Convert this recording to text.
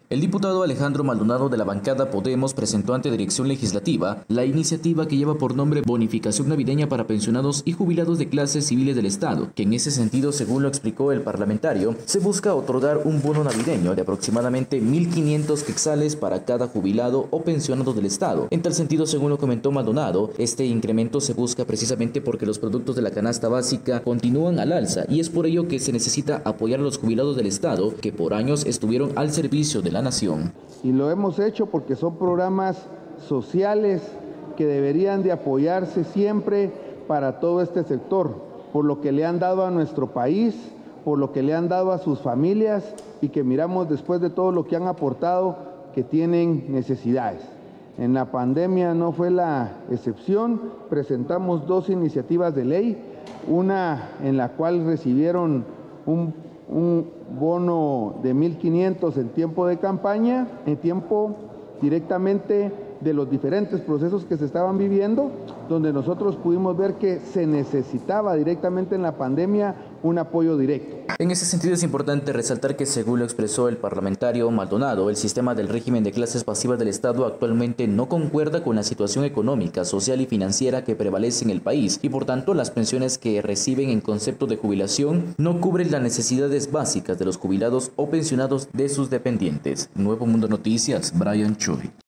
El diputado Alejandro Maldonado de la bancada Podemos presentó ante Dirección Legislativa la iniciativa que lleva por nombre Bonificación Navideña para Pensionados y Jubilados de Clases Civiles del Estado, que en ese sentido, según lo explicó el parlamentario, se busca otorgar un bono navideño de aproximadamente 1.500 quetzales para cada jubilado o pensionado del Estado. En tal sentido, según lo comentó Maldonado, este incremento se busca precisamente porque los productos de la canasta básica continúan al alza y es por ello que se necesita apoyar a los jubilados del Estado que por años estuvieron al servicio de la nación. Y lo hemos hecho porque son programas sociales que deberían de apoyarse siempre para todo este sector, por lo que le han dado a nuestro país, por lo que le han dado a sus familias y que miramos después de todo lo que han aportado que tienen necesidades. En la pandemia no fue la excepción, presentamos dos iniciativas de ley, una en la cual recibieron un bono de 1.500 en tiempo de campaña, en tiempo directamente de los diferentes procesos que se estaban viviendo, donde nosotros pudimos ver que se necesitaba directamente en la pandemia un apoyo directo. En ese sentido es importante resaltar que, según lo expresó el parlamentario Maldonado, el sistema del régimen de clases pasivas del Estado actualmente no concuerda con la situación económica, social y financiera que prevalece en el país y por tanto las pensiones que reciben en concepto de jubilación no cubren las necesidades básicas de los jubilados o pensionados de sus dependientes. Nuevo Mundo Noticias, Brian Choi.